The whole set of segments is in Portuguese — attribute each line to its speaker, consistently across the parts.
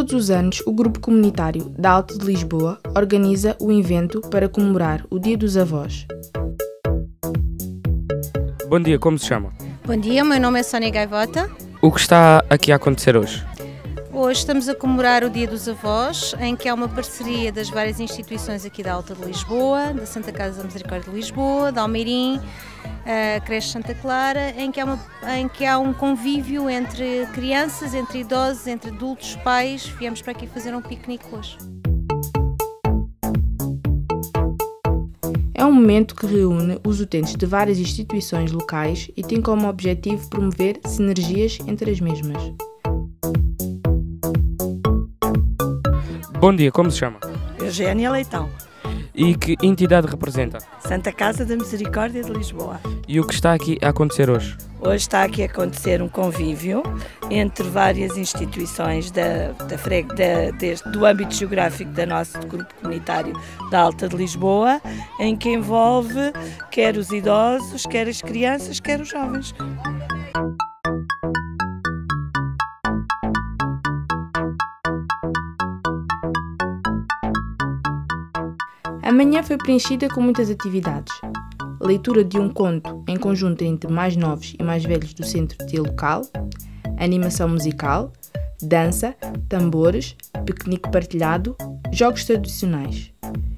Speaker 1: Todos os anos, o Grupo Comunitário da Alta de Lisboa organiza o evento para comemorar o Dia dos Avós.
Speaker 2: Bom dia, como se chama?
Speaker 3: Bom dia, o meu nome é Sónia Gaivota.
Speaker 2: O que está aqui a acontecer hoje?
Speaker 3: Hoje estamos a comemorar o Dia dos Avós, em que há uma parceria das várias instituições aqui da Alta de Lisboa, da Santa Casa da Misericórdia de Lisboa, da Almeirim, a Creche Santa Clara, em que há um convívio entre crianças, entre idosos, entre adultos, pais. Viemos para aqui fazer um piquenique hoje.
Speaker 1: É um momento que reúne os utentes de várias instituições locais e tem como objetivo promover sinergias entre as mesmas.
Speaker 2: Bom dia, como se chama?
Speaker 4: Eugénia Leitão.
Speaker 2: E que entidade representa?
Speaker 4: Santa Casa da Misericórdia de Lisboa.
Speaker 2: E o que está aqui a acontecer hoje?
Speaker 4: Hoje está aqui a acontecer um convívio entre várias instituições do âmbito geográfico do nosso grupo comunitário da Alta de Lisboa, em que envolve quer os idosos, quer as crianças, quer os jovens.
Speaker 1: A manhã foi preenchida com muitas atividades. Leitura de um conto em conjunto entre mais novos e mais velhos do centro de local, animação musical, dança, tambores, piquenique partilhado, jogos tradicionais.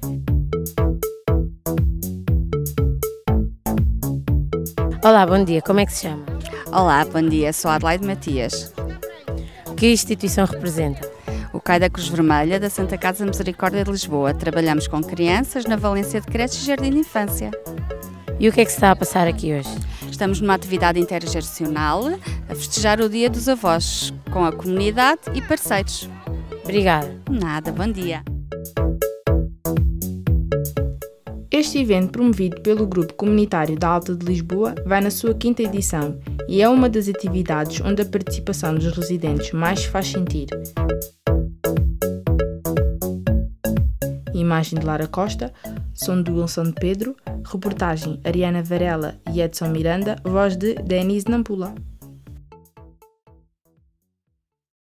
Speaker 5: Olá, bom dia, como é que se chama?
Speaker 6: Olá, bom dia, sou Adelaide Matias.
Speaker 5: Que instituição representa?
Speaker 6: O CAI da Cruz Vermelha da Santa Casa da Misericórdia de Lisboa. Trabalhamos com crianças na Valência de Creches e Jardim de Infância.
Speaker 5: E o que é que se está a passar aqui hoje?
Speaker 6: Estamos numa atividade intergeracional a festejar o Dia dos Avós com a comunidade e parceiros.
Speaker 5: Obrigada.
Speaker 6: Nada, bom dia.
Speaker 1: Este evento, promovido pelo Grupo Comunitário da Alta de Lisboa, vai na sua 5ª edição e é uma das atividades onde a participação dos residentes mais se faz sentir. Imagem de Lara Costa, som do Wilson de Pedro, reportagem Ariana Varela e Edson Miranda, voz de Denise Nampula.